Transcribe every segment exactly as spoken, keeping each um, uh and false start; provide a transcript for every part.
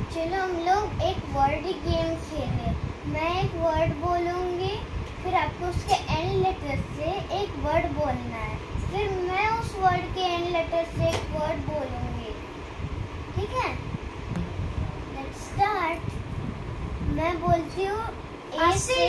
चलो हम लोग एक वर्ड गेम खेलें। मैं एक वर्ड बोलूँगी, फिर आपको उसके एंड लेटर से एक वर्ड बोलना है, फिर मैं उस वर्ड के एंड लेटर से एक वर्ड बोलूँगी, ठीक है? Let's start. मैं बोलती हूँ ए से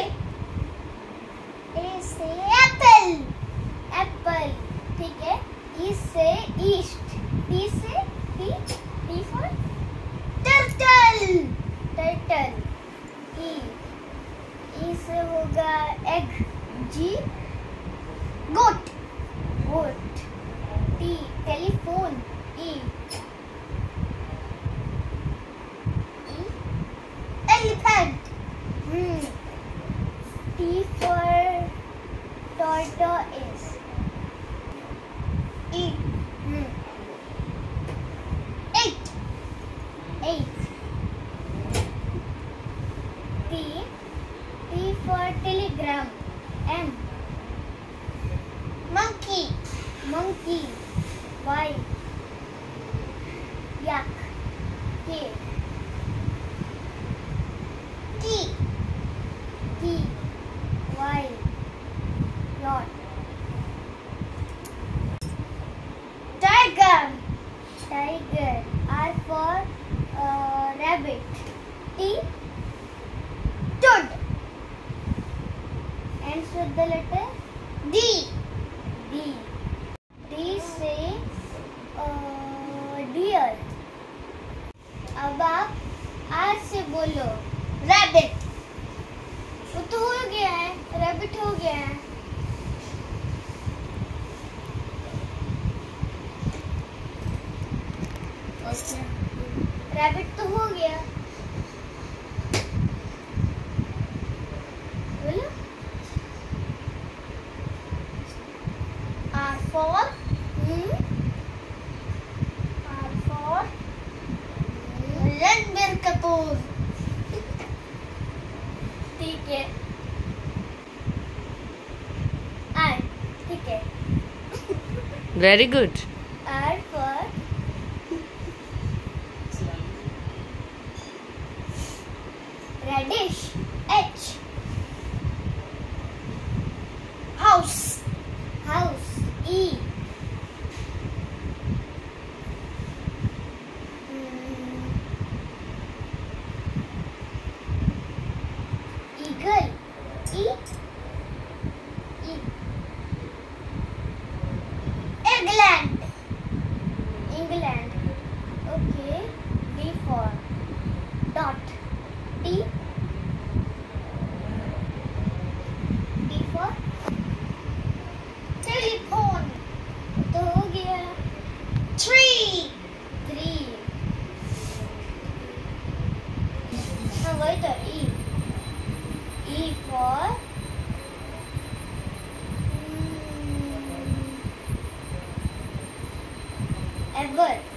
ए से एप्पल, एप्पल, ठीक है? ई से ईस्ट, टी से T, T for turtle, turtle. E, E से होगा egg, G goat, goat. T telephone, E, E elephant, hmm. T for tortoise, E, hmm. Eight, eight. T, T for telegram, M. Monkey, monkey. Y, yak, K. T, T, Y, yacht. Tiger, tiger. R for uh, rabbit. T, toad. Ends with the letter D. D. D से uh, deer. अब आप R से बोलो rabbit. वो तो हो गया है, rabbit हो गया है। रैबिट तो हो गया, बोलो। R for hmm? R for Ranbir Kapoor, ठीक है? R, ठीक है? Very good. R for radish, H. House, house, E. Hmm. Eagle, E. E. England, England. Okay. D for dot, T. T for telephone, तो हो गया। Tree, three. हाँ वही तो E. E for hmm, ever.